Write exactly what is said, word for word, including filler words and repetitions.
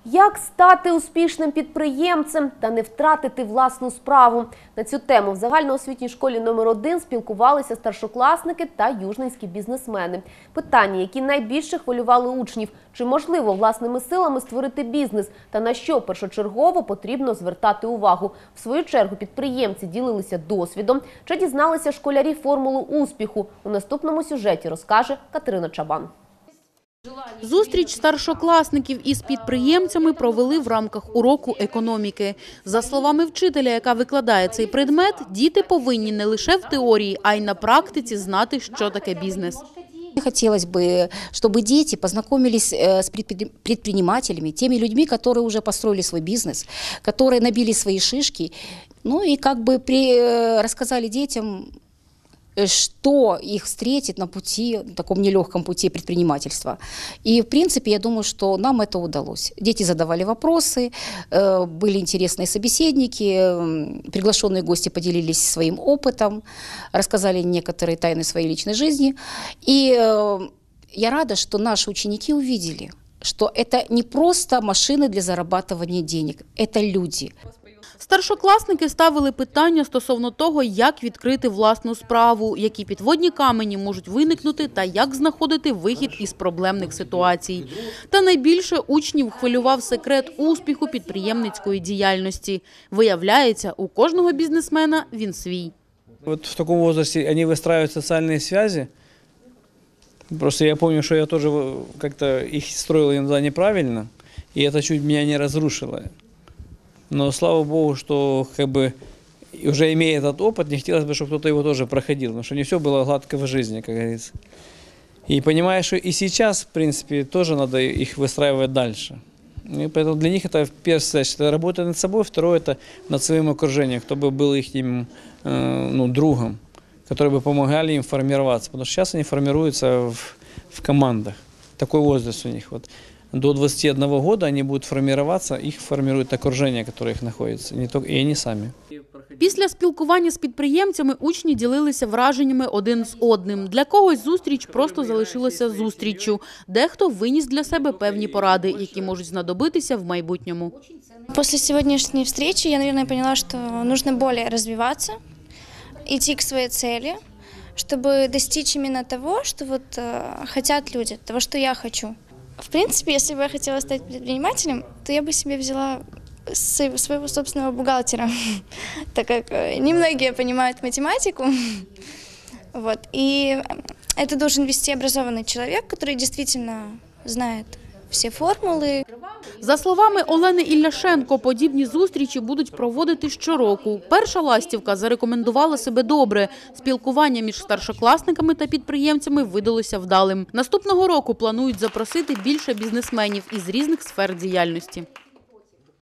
Як стати успішним підприємцем та не втратити власну справу? На цю тему в загальноосвітній школі номер один спілкувалися старшокласники та южненські бізнесмени. Питання, які найбільше хвилювали учнів – чи можливо власними силами створити бізнес та на що першочергово потрібно звертати увагу. В свою чергу підприємці ділилися досвідом, чи дізналися школярі формулу успіху. У наступному сюжеті розкаже Катерина Чабан. Зустріч старшокласників із підприємцями провели в рамках уроку економіки. За словами вчителя, яка викладає цей предмет, діти повинні не лише в теорії, а й на практиці знати, що таке бізнес. Хотелось бы, чтобы дети познакомились с предпринимателями, теми людьми, которые уже построили свой бизнес, которые набили свои шишки, ну и как бы при, рассказали детям, что их встретит на пути, на таком нелегком пути предпринимательства. И, в принципе, я думаю, что нам это удалось. Дети задавали вопросы, были интересные собеседники, приглашенные гости поделились своим опытом, рассказали некоторые тайны своей личной жизни. И я рада, что наши ученики увидели, что это не просто машины для зарабатывания денег, это люди. Старшокласники ставили питання стосовно того, як відкрити власну справу, які підводні камені можуть виникнути та як знаходити вихід із проблемних ситуацій. Та найбільше учнів хвилював секрет успіху підприємницької діяльності. Виявляється, у кожного бізнесмена він свій. Вот в таком возрасте они выстраивают социальные связи. Просто я помню, что я тоже как-то их строил иногда неправильно, и это чуть меня не разрушило. Но слава Богу, что как бы уже имея этот опыт, не хотелось бы, чтобы кто-то его тоже проходил, потому что не все было гладко в жизни, как говорится. И понимаешь, что и сейчас, в принципе, тоже надо их выстраивать дальше. И поэтому для них это, первое, это работа над собой, второе, это над своим окружением, кто бы был их ну, другом, которые бы помогали им формироваться. Потому что сейчас они формируются в, в командах. Такой возраст у них. Вот. До двадцати одного года они будут формироваться, их формирует окружение, которое их находится, не только, и они сами. Після спілкування з підприємцями учні ділилися враженнями один з одним. Для когось зустріч просто залишилася зустріччю. Дехто виніс для себе певні поради, які можуть знадобитися в майбутньому. После сегодняшней встречи я, наверное, поняла, что нужно более развиваться, идти к своей цели, чтобы достичь именно того, что вот э, хотят люди, того, что я хочу. В принципе, если бы я хотела стать предпринимателем, то я бы себе взяла своего собственного бухгалтера, так как немногие понимают математику. Вот. И это должен вести образованный человек, который действительно знает всі формули. За словами Олени Ілляшенко, подібні зустрічі будуть проводити щороку. Перша ластівка зарекомендувала себе добре. Спілкування між старшокласниками та підприємцями видалося вдалим. Наступного року планують запросити більше бізнесменів із різних сфер діяльності.